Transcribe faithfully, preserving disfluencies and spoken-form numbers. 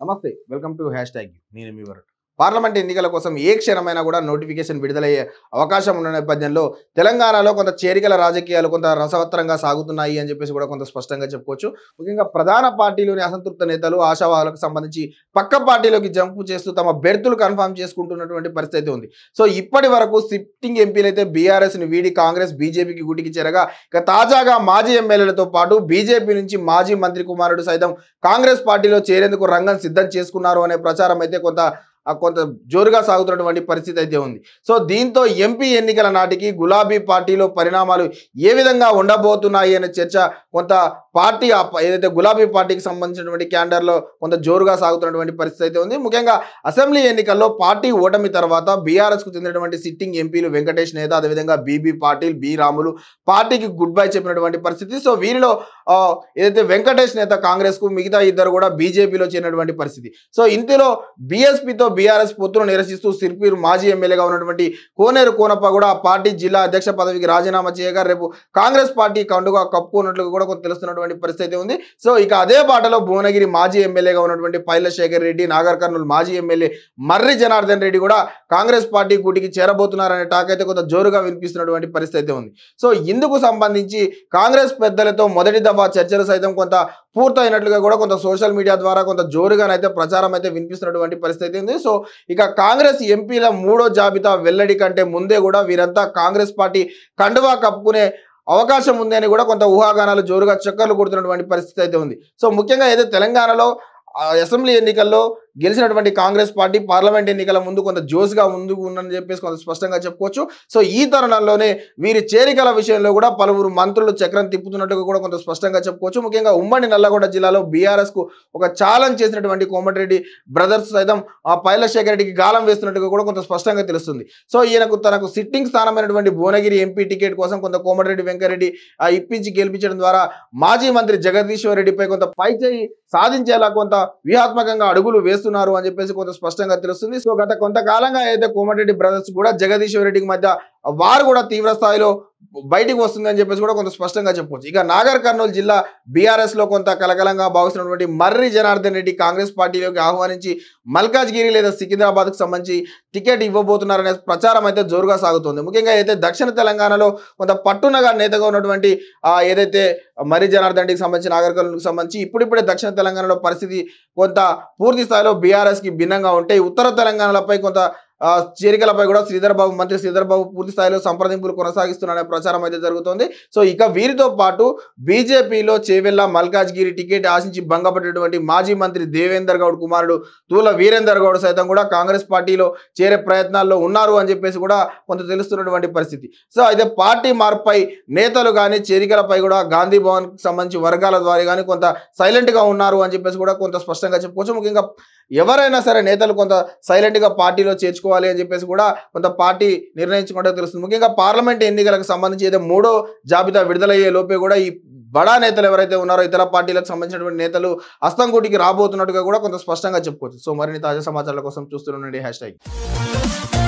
నమస్తే welcome to hash tag నేను మీ Varun. Parliament ఎన్నికల కోసం ఏ క్షణమైనా కూడా నోటిఫికేషన్ విడుదలయ్యే అవకాశం ఉన్న నేపథ్యంలో తెలంగాణలో కొంత చేరికల రాజకీయాలు కొంత రసవత్తరంగా సాగుతున్నాయి అని చెప్పేసి కూడా కొంత స్పష్టంగా చెప్పుకోవచ్చు. ముఖ్యంగా ప్రధాన పార్టీలోని అసంతృప్త నేతలు ఆశావాహులకు సంబంధించి పక్క పార్టీలోకి జంపు చేస్తూ తమ బెర్తులు కన్ఫర్మ్ చేసుకుంటున్నటువంటి పరిస్థితి ఉంది. సో ఇప్పటి వరకు సిట్టింగ్ ఎంపీలు అయితే బీఆర్ఎస్ని వీడి కాంగ్రెస్ బీజేపీకి గుటికి చేరగా ఇక తాజాగా మాజీ ఎమ్మెల్యేలతో పాటు బీజేపీ నుంచి మాజీ మంత్రి కుమారుడు సైతం కాంగ్రెస్ పార్టీలో చేరేందుకు రంగం సిద్ధం చేసుకున్నారు అనే ప్రచారం అయితే కొంత కొంత జోరుగా సాగుతున్నటువంటి పరిస్థితి అయితే ఉంది. సో దీంతో ఎంపీ ఎన్నికల నాటికి గులాబీ పార్టీలో పరిణామాలు ఏ విధంగా ఉండబోతున్నాయి అనే చర్చ కొంత పార్టీ ఏదైతే గులాబీ పార్టీకి సంబంధించినటువంటి క్యాండర్లో కొంత జోరుగా సాగుతున్నటువంటి పరిస్థితి అయితే ఉంది. ముఖ్యంగా అసెంబ్లీ ఎన్నికల్లో పార్టీ ఓటమి తర్వాత బీఆర్ఎస్కు చెందినటువంటి సిట్టింగ్ ఎంపీలు వెంకటేష్ నేత, అదేవిధంగా బీబీ పాటిల్, బి రాములు పార్టీకి గుడ్ బై చెప్పినటువంటి పరిస్థితి. సో వీరిలో ఏదైతే వెంకటేష్ నేత కాంగ్రెస్కు, మిగతా ఇద్దరు కూడా బీజేపీలో చేరినటువంటి పరిస్థితి. సో ఇందులో బీఎస్పీతో బీఆర్ఎస్ పొత్తును నిరసిస్తూ సిర్పూర్ మాజీ ఎమ్మెల్యేగా ఉన్నటువంటి కోనేరు కోనప్ప కూడా ఆ పార్టీ జిల్లా అధ్యక్ష పదవికి రాజీనామా చేయగా రేపు కాంగ్రెస్ పార్టీ కండుగా కప్పుకున్నట్లు కూడా కొంత తెలుస్తున్నటువంటి పరిస్థితి ఉంది. సో ఇక అదే బాటలో భువనగిరి మాజీ ఎమ్మెల్యేగా ఉన్నటువంటి పైల శేఖర్ రెడ్డి, నాగర్ కర్నూలు మాజీ ఎమ్మెల్యే మర్రి జనార్దన్ రెడ్డి కూడా కాంగ్రెస్ పార్టీ కూటికి చేరబోతున్నారనే టాక్ అయితే కొంత జోరుగా వినిపిస్తున్నటువంటి పరిస్థితి ఉంది. సో ఇందుకు సంబంధించి కాంగ్రెస్ పెద్దలతో మొదటి దఫా చర్చలు సైతం కొంత పూర్తయినట్లుగా కూడా కొంత సోషల్ మీడియా ద్వారా కొంత జోరుగానైతే ప్రచారం అయితే వినిపిస్తున్నటువంటి పరిస్థితి ఉంది. సో ఇక కాంగ్రెస్ ఎంపీల మూడో జాబితా వెల్లడి కంటే ముందే కూడా వీరంతా కాంగ్రెస్ పార్టీ కండువా కప్పుకునే అవకాశం ఉంది అని కూడా కొంత ఊహాగానాలు జోరుగా చక్కర్లు కొడుతున్నటువంటి పరిస్థితి అయితే ఉంది. సో ముఖ్యంగా ఏదో తెలంగాణలో అసెంబ్లీ ఎన్నికల్లో గెలిచినటువంటి కాంగ్రెస్ పార్టీ పార్లమెంట్ ఎన్నికల ముందు కొంత జోస్గా ముందుకు ఉందని చెప్పేసి కొంత స్పష్టంగా చెప్పుకోవచ్చు. సో ఈ తరుణంలోనే వీరి చేరికల విషయంలో కూడా పలువురు మంత్రులు చక్రం తిప్పుతున్నట్టుగా కూడా కొంత స్పష్టంగా చెప్పుకోవచ్చు. ముఖ్యంగా ఉమ్మడి నల్లగొండ జిల్లాలో బీఆర్ఎస్కు ఒక ఛాలెంజ్ చేసినటువంటి కోమటిరెడ్డి బ్రదర్స్ సైతం ఆ పైల శేఖర్ రెడ్డికి గాలం వేస్తున్నట్టుగా కూడా కొంత స్పష్టంగా తెలుస్తుంది. సో ఈయనకు తనకు సిట్టింగ్ స్థానమైనటువంటి భువనగిరి ఎంపీ టికెట్ కోసం కొంత కోమటిరెడ్డి వెంకరెడ్డి ఆ ఇప్పించి గెలిపించడం ద్వారా మాజీ మంత్రి జగదీశ్వర్ రెడ్డిపై కొంత పైచేయి సాధించేలా కొంత వ్యూహాత్మకంగా అడుగులు వేస్తున్నారు అని చెప్పేసి కొంత స్పష్టంగా తెలుస్తుంది. సో గత కొంతకాలంగా అయితే కోమటిరెడ్డి బ్రదర్స్ కూడా జగదీశ్వర్ రెడ్డికి మధ్య వారు కూడా తీవ్ర స్థాయిలో బయటికి వస్తుంది అని చెప్పేసి కూడా కొంత స్పష్టంగా చెప్పవచ్చు. ఇక నాగర్ కర్నూలు జిల్లా బీఆర్ఎస్ లో కొంత కలకలంగా భావిస్తున్నటువంటి మర్రి జనార్దన్ రెడ్డి కాంగ్రెస్ పార్టీలోకి ఆహ్వానించి మల్కాజ్గిరి లేదా సికింద్రాబాద్కు సంబంధించి టికెట్ ఇవ్వబోతున్నారనే ప్రచారం అయితే జోరుగా సాగుతుంది. ముఖ్యంగా అయితే దక్షిణ తెలంగాణలో కొంత పట్టునగా నేతగా ఉన్నటువంటి ఏదైతే మర్రి జనార్దన్ రెడ్డికి సంబంధించి నాగర్ కర్నూలుకి సంబంధించి ఇప్పుడిప్పుడే దక్షిణ తెలంగాణలో పరిస్థితి కొంత పూర్తి స్థాయిలో బీఆర్ఎస్ కి భిన్నంగా ఉంటే ఉత్తర తెలంగాణలపై కొంత చేరికలపై కూడా శ్రీధర్ బాబు మంత్రి శ్రీధర్ బాబు పూర్తి స్థాయిలో సంప్రదింపులు కొనసాగిస్తున్నారనే ప్రచారం అయితే జరుగుతోంది. సో ఇక వీరితో పాటు బీజేపీలో చేవెళ్ల మల్కాజ్గిరి టికెట్ ఆశించి భంగపడినటువంటి మాజీ మంత్రి దేవేందర్ గౌడ్ కుమారుడు తూల వీరేందర్ గౌడ్ సైతం కూడా కాంగ్రెస్ పార్టీలో చేరే ప్రయత్నాల్లో ఉన్నారు అని చెప్పేసి కూడా కొంత తెలుస్తున్నటువంటి పరిస్థితి. సో అయితే పార్టీ మార్పుపై నేతలు కానీ చేరికలపై కూడా గాంధీ భవన్ సంబంధించి వర్గాల ద్వారా కానీ కొంత సైలెంట్ గా ఉన్నారు అని చెప్పేసి కూడా కొంత స్పష్టంగా చెప్పుకోవచ్చు. ముఖ్యంగా ఎవరైనా సరే నేతలు కొంత సైలెంట్ గా పార్టీలో చేర్చుకోవాలి అని చెప్పేసి కూడా కొంత పార్టీ నిర్ణయించుకుంటే తెలుస్తుంది. ముఖ్యంగా పార్లమెంట్ ఎన్నికలకు సంబంధించి ఏదో మూడో జాబితా విడుదలయ్యే లోపే కూడా ఈ బడా నేతలు ఎవరైతే ఉన్నారో ఇతర పార్టీలకు సంబంధించినటువంటి నేతలు అస్తంగూటికి రాబోతున్నట్టుగా కూడా కొంత స్పష్టంగా చెప్పుకోవచ్చు. సో మరిన్ని తాజా సమాచారాల కోసం చూస్తూనే హ్యాష్ ట్యాగ్